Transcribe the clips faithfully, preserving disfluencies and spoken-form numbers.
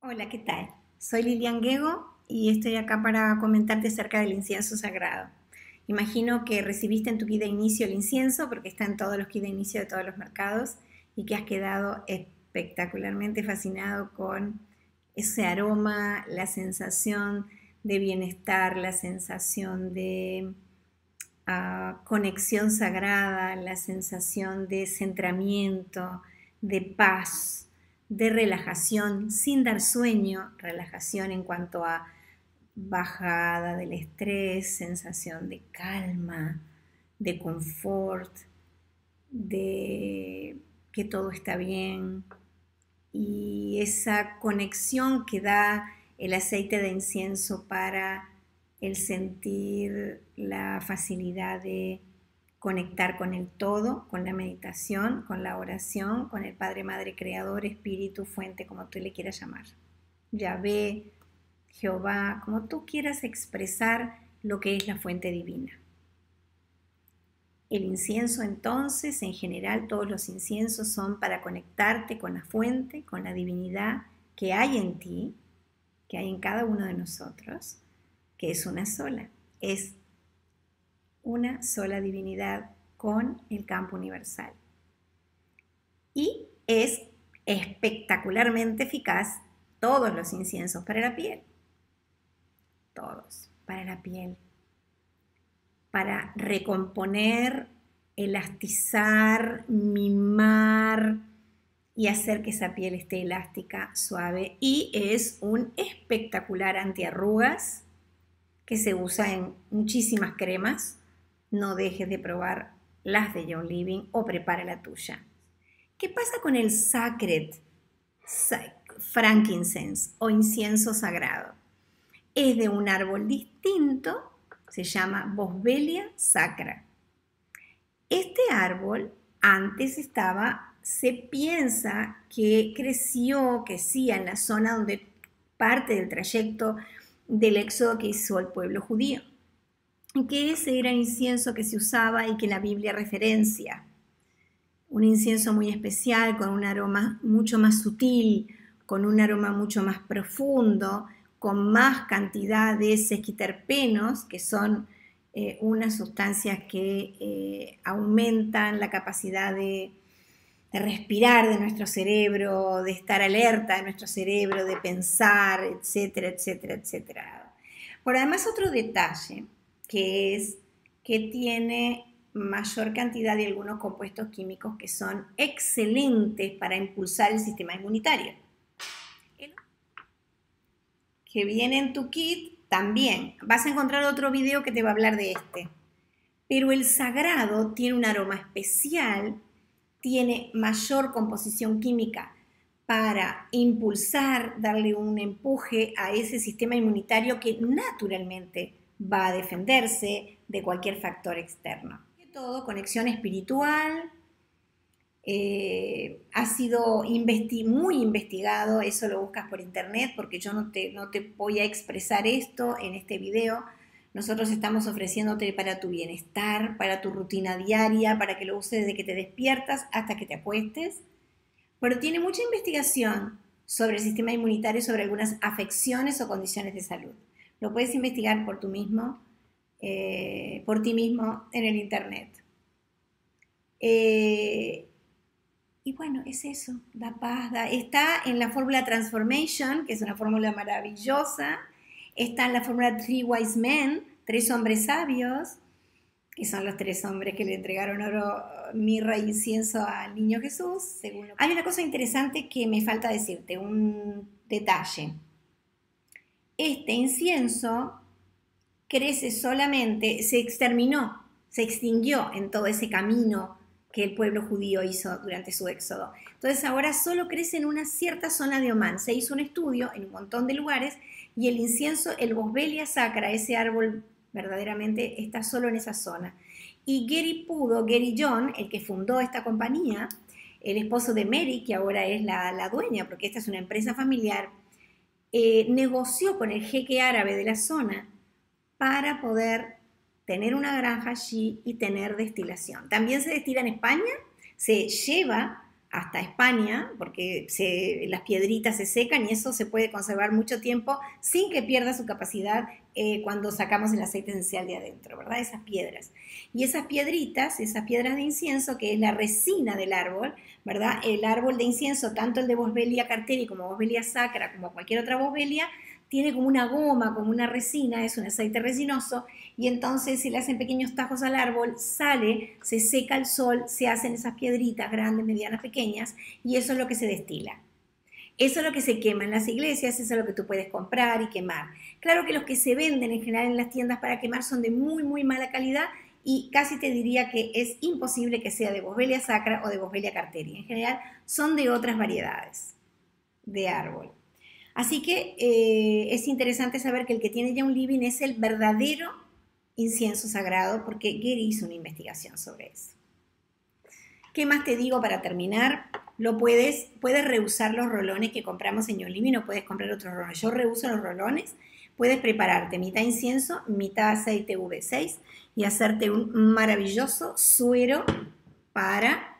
Hola, ¿qué tal? Soy Lilian Gego y estoy acá para comentarte acerca del incienso sagrado. Imagino que recibiste en tu kit de inicio el incienso porque está en todos los kits de inicio de todos los mercados y que has quedado espectacularmente fascinado con ese aroma, la sensación de bienestar, la sensación de uh, conexión sagrada, la sensación de centramiento, de paz, de relajación, sin dar sueño, relajación en cuanto a bajada del estrés, sensación de calma, de confort, de que todo está bien y esa conexión que da el aceite de incienso para el sentir la facilidad de conectar con el todo, con la meditación, con la oración, con el Padre, Madre, Creador, Espíritu, Fuente, como tú le quieras llamar. Yahvé, Jehová, como tú quieras expresar lo que es la fuente divina. El incienso entonces, en general todos los inciensos son para conectarte con la fuente, con la divinidad que hay en ti, que hay en cada uno de nosotros, que es una sola, es una sola divinidad con el campo universal. Y es espectacularmente eficaz todos los inciensos para la piel, todos para la piel, para recomponer, elastizar, mimar y hacer que esa piel esté elástica, suave. Y es un espectacular antiarrugas que se usa en muchísimas cremas. No dejes de probar las de Young Living o prepara la tuya. ¿Qué pasa con el Sacred Frankincense o incienso sagrado? Es de un árbol distinto, se llama Boswellia sacra. Este árbol antes estaba, se piensa que creció, que sí, en la zona donde parte del trayecto del éxodo que hizo el pueblo judío. Y que ese era el incienso que se usaba y que la Biblia referencia. Un incienso muy especial, con un aroma mucho más sutil, con un aroma mucho más profundo, con más cantidad de sesquiterpenos, que son eh, unas sustancias que eh, aumentan la capacidad de, de respirar de nuestro cerebro, de estar alerta de nuestro cerebro, de pensar, etcétera, etcétera, etcétera. Por además, otro detalle, que es que tiene mayor cantidad de algunos compuestos químicos que son excelentes para impulsar el sistema inmunitario. Que viene en tu kit también. Vas a encontrar otro video que te va a hablar de este. Pero el sagrado tiene un aroma especial, tiene mayor composición química para impulsar, darle un empuje a ese sistema inmunitario que naturalmente va a defenderse de cualquier factor externo. Todo, conexión espiritual, eh, ha sido investi muy investigado, eso lo buscas por internet porque yo no te, no te voy a expresar esto en este video. Nosotros estamos ofreciéndote para tu bienestar, para tu rutina diaria, para que lo uses desde que te despiertas hasta que te acuestes. Pero tiene mucha investigación sobre el sistema inmunitario, sobre algunas afecciones o condiciones de salud. Lo puedes investigar por tú mismo, eh, por ti mismo en el internet. Eh, y bueno, es eso, da paz, da, está en la fórmula Transformation, que es una fórmula maravillosa, está en la fórmula Three Wise Men, tres hombres sabios, que son los tres hombres que le entregaron oro, mirra e incienso al niño Jesús. Según lo... Hay una cosa interesante que me falta decirte, un detalle. Este incienso crece solamente, se exterminó, se extinguió en todo ese camino que el pueblo judío hizo durante su éxodo. Entonces ahora solo crece en una cierta zona de Omán. Se hizo un estudio en un montón de lugares y el incienso, el Boswellia sacra, ese árbol verdaderamente está solo en esa zona. Y Gary Pudo, Gary John, el que fundó esta compañía, el esposo de Mary, que ahora es la, la dueña, porque esta es una empresa familiar, eh, negoció con el jeque árabe de la zona para poder tener una granja allí y tener destilación. También se destila en España, se lleva hasta España, porque se, las piedritas se secan y eso se puede conservar mucho tiempo sin que pierda su capacidad eh, cuando sacamos el aceite esencial de adentro, ¿verdad? Esas piedras. Y esas piedritas, esas piedras de incienso, que es la resina del árbol, ¿verdad? El árbol de incienso, tanto el de Boswellia carteri como Boswellia sacra, como cualquier otra Boswellia, tiene como una goma, como una resina, es un aceite resinoso, y entonces si le hacen pequeños tajos al árbol, sale, se seca al sol, se hacen esas piedritas grandes, medianas, pequeñas, y eso es lo que se destila. Eso es lo que se quema en las iglesias, eso es lo que tú puedes comprar y quemar. Claro que los que se venden en general en las tiendas para quemar son de muy, muy mala calidad, y casi te diría que es imposible que sea de Boswellia sacra o de Boswellia carteri. En general son de otras variedades de árbol. Así que eh, es interesante saber que el que tiene ya un living es el verdadero incienso sagrado, porque Gary hizo una investigación sobre eso. ¿Qué más te digo para terminar? Lo puedes, puedes reusar los rolones que compramos en Your Living o puedes comprar otros rolones. Yo reuso los rolones. Puedes prepararte mitad incienso, mitad aceite V seis y hacerte un maravilloso suero para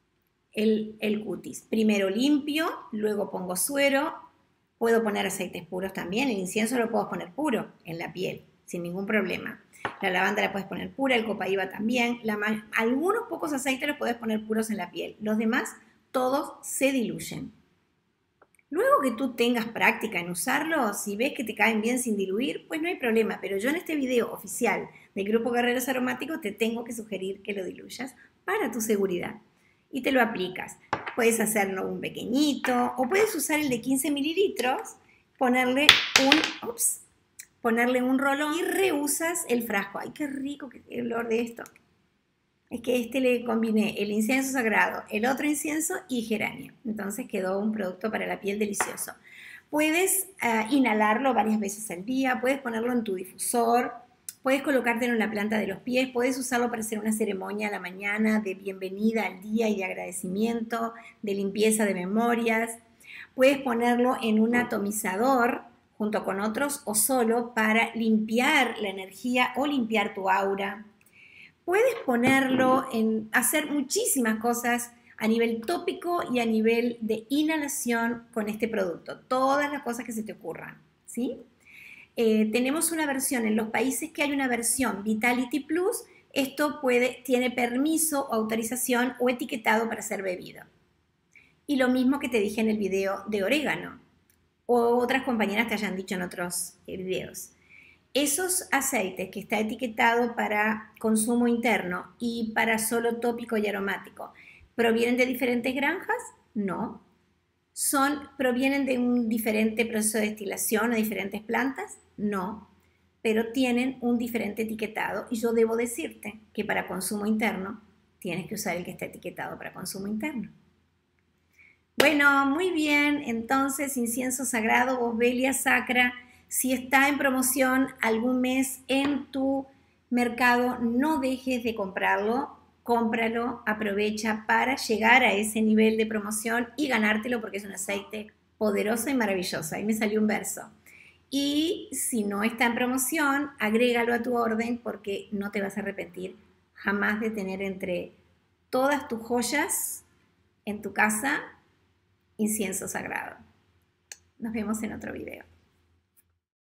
el, el cutis. Primero limpio, luego pongo suero. Puedo poner aceites puros también, el incienso lo puedo poner puro en la piel, sin ningún problema. La lavanda la puedes poner pura, el copaiba también. La, algunos pocos aceites los puedes poner puros en la piel. Los demás, todos se diluyen. Luego que tú tengas práctica en usarlos, si ves que te caen bien sin diluir, pues no hay problema. Pero yo en este video oficial del Grupo Guerreros Aromáticos te tengo que sugerir que lo diluyas para tu seguridad. Y te lo aplicas. Puedes hacerlo un pequeñito o puedes usar el de quince mililitros, ponerle un, ups, ponerle un rolón y reusas el frasco. ¡Ay, qué rico el olor de esto! Es que este le combiné el incienso sagrado, el otro incienso y geranio. Entonces quedó un producto para la piel delicioso. Puedes uh, inhalarlo varias veces al día, puedes ponerlo en tu difusor, puedes colocártelo en la planta de los pies, puedes usarlo para hacer una ceremonia a la mañana de bienvenida al día y de agradecimiento, de limpieza de memorias. Puedes ponerlo en un atomizador junto con otros o solo para limpiar la energía o limpiar tu aura. Puedes ponerlo en hacer muchísimas cosas a nivel tópico y a nivel de inhalación con este producto. Todas las cosas que se te ocurran, ¿sí? Eh, tenemos una versión, en los países que hay una versión Vitality Plus, esto puede, tiene permiso, autorización o etiquetado para ser bebido. Y lo mismo que te dije en el video de orégano, o otras compañeras te hayan dicho en otros eh, videos. Esos aceites que está etiquetado para consumo interno y para solo tópico y aromático, ¿provienen de diferentes granjas? No. ¿Son, ¿Provienen de un diferente proceso de destilación o diferentes plantas? No. Pero tienen un diferente etiquetado y yo debo decirte que para consumo interno tienes que usar el que está etiquetado para consumo interno. Bueno, muy bien. Entonces, incienso sagrado, Boswellia sacra. Si está en promoción algún mes en tu mercado, no dejes de comprarlo, cómpralo, aprovecha para llegar a ese nivel de promoción y ganártelo porque es un aceite poderoso y maravilloso. Ahí me salió un verso. Y si no está en promoción, agrégalo a tu orden porque no te vas a arrepentir jamás de tener entre todas tus joyas en tu casa incienso sagrado. Nos vemos en otro video.